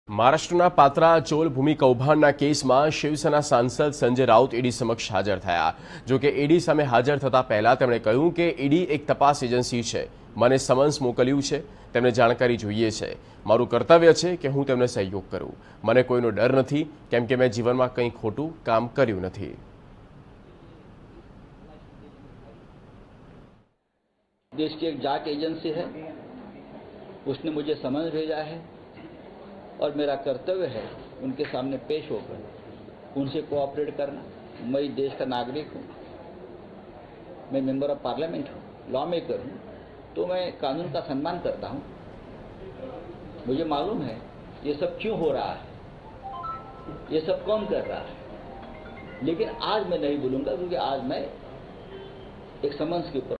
મહારાષ્ટ્રના પાત્રા ચોલ ભૂમિ કૌભાંડના કેસમાં શિવસેના સાંસદ સંજય રાઉત ઈડી સમક્ષ હાજર થયા। જો કે ઈડી સામે હાજર થતા પહેલા તેમણે કહ્યું કે ઈડી એક તપાસ એજન્સી છે, મને સમન્સ મોકલ્યું છે, તેમને જાણકારી જોઈએ છે। મારું કર્તવ્ય છે કે હું તેમને સહયોગ કરું। મને કોઈનો ડર નથી કેમ કે મેં જીવનમાં કંઈ ખોટું કામ કર્યું નથી। देश की एक जांच एजेंसी है, उसने मुझे समन्स भेजा है और मेरा कर्तव्य है उनके सामने पेश होकर उनसे कोऑपरेट करना। मैं इस देश का नागरिक हूँ, मैं मेंबर ऑफ पार्लियामेंट हूँ, लॉ मेकर हूँ, तो मैं कानून का सम्मान करता हूँ। मुझे मालूम है ये सब क्यों हो रहा है, ये सब कौन कर रहा है, लेकिन आज मैं नहीं बोलूँगा क्योंकि आज मैं एक समन्स के ऊपर